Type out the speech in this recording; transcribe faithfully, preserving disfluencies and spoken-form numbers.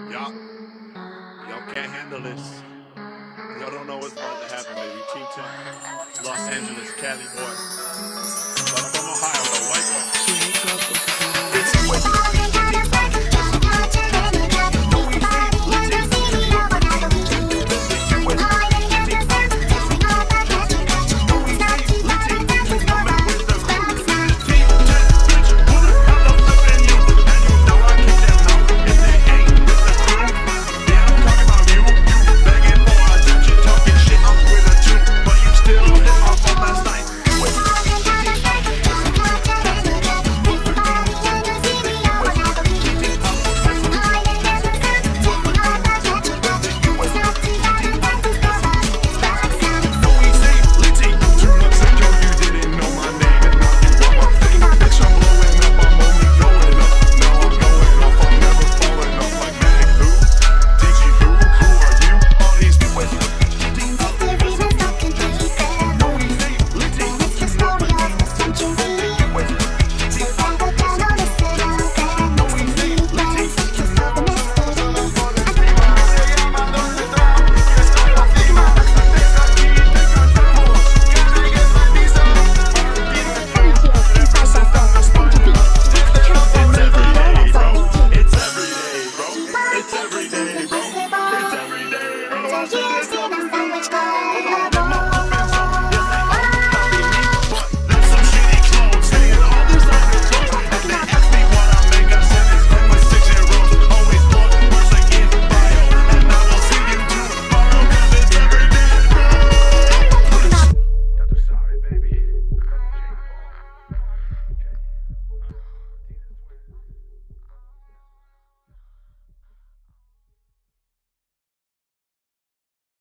Y'all, y'all can't handle this. Y'all don't know what's about to happen, baby. Team ten, Los Angeles, Cali boy. But I'm from Ohio, the white one.